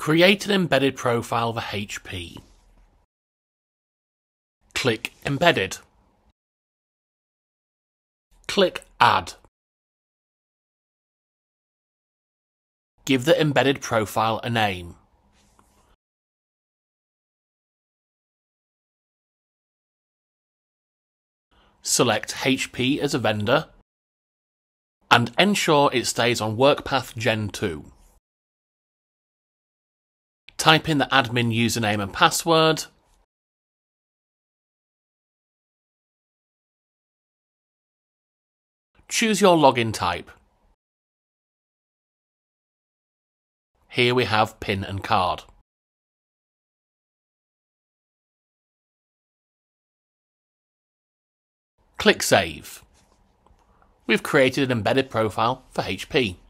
Create an embedded profile for HP. Click Embedded. Click Add. Give the embedded profile a name. Select HP as a vendor and ensure it stays on WorkPath Gen 2. Type in the admin username and password. Choose your login type. Here we have PIN and card. Click Save. We've created an embedded profile for HP.